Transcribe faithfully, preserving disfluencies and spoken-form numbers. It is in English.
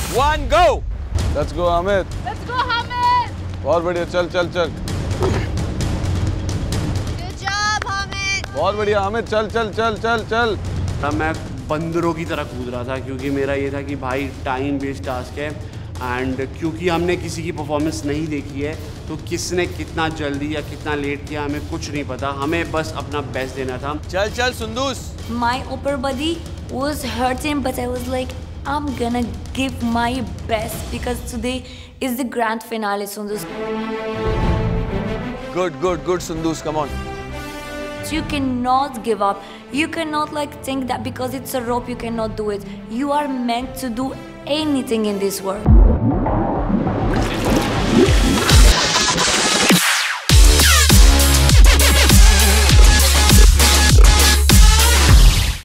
one, go! Let's go, Hamid. Let's go, Hamid. बहुत बढ़िया, चल चल चल. Good job, Hamid. बहुत बढ़िया, Hamid, चल चल चल चल चल. तब मैं बंदरों की तरह कूद रहा था क्योंकि मेरा ये था कि भाई टाइम बेस्ड टास्क है एंड क्योंकि हमने किसी की परफॉर्मेंस नहीं देखी है तो किसने कितना जल्दी या कितना लेट किया हमें कुछ नहीं पता, हमें बस अपना बेस्ट देना था. चल चल सुंदूस. My upper body was hurting, but I was like, I'm gonna give my best because today is the grand finale, Soundous. Good, good, good, Soundous. Come on. You cannot give up. You cannot like think that because it's a rope you cannot do it. You are meant to do anything in this world.